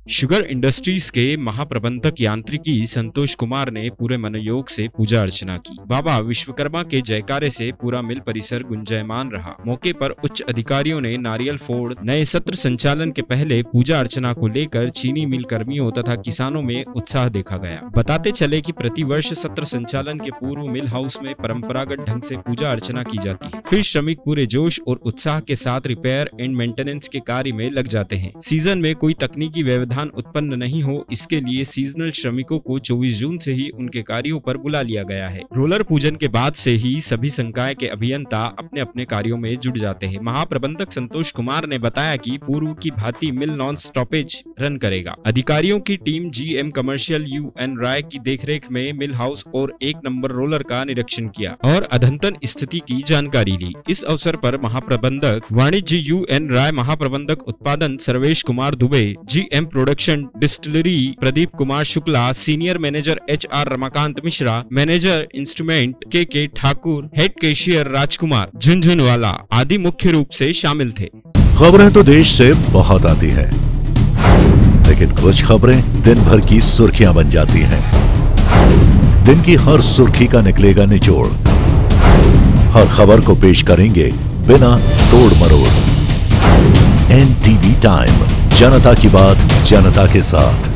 Sugar industries के महाप्रबंधक यांत्रिकी संतोष कुमार ने पूरे मनोयोग से पूजा अर्चना की। बाबा विश्वकर्मा के जयकारे से पूरा मिल परिसर गुंजायमान रहा। मौके पर उच्च अधिकारियों ने नारियल फोड़ नए सत्र संचालन के पहले पूजा अर्चना को लेकर चीनी मिल कर्मियों तथा किसानों में उत्साह देखा गया। बताते चले कि प्रतिवर्ष सत्र संचालन के पूर्व मिल हाउस में परंपरागत ढंग से पूजा अर्चना की जाती है। फिर श्रमिक पूरे जोश और उत्साह के साथ रिपेयर एंड मेंटेनेंस के कार्य में लग जाते हैं। सीजन में कोई तकनीकी व्यवधान उत्पन्न नहीं हो, इसके लिए सीजनल श्रमिकों को 24 जून से ही उनके कार्यों पर बुला लिया गया है। रोलर पूजन के बाद से ही सभी संकाय के अभियंता अपने अपने कार्यों में जुट जाते हैं। महाप्रबंधक संतोष कुमार ने बताया कि पूर्व की भांति मिल नॉन स्टॉपेज रन करेगा। अधिकारियों की team GM commercial UN Rai की देखरेख में मिल हाउस और 1 नंबर रोलर का निरीक्षण किया और अधंतन स्थिति की जानकारी ली। इस अवसर पर महाप्रबंधक वाणिज्य UN राय, महाप्रबंधक उत्पादन Sarvesh Kumar Dubey, GM production distillery Pradeep Kumar Shukla, senior manager HR Ramakant Mishra, manager instrument K Thakur, head cashier Rajkumar Jhunjhunwala आदि मुख्य रूप से शामिल थे। खबरें तो देश से बहुत आती है, लेकिन कुछ खबरें दिन भर की सुर्खियां बन जाती हैं। दिन की हर सुर्खी का निकलेगा निचोड़। हर खबर को पेश करेंगे बिना तोड़ मरोड़। NTV टाइम, जनता की बात जनता के साथ।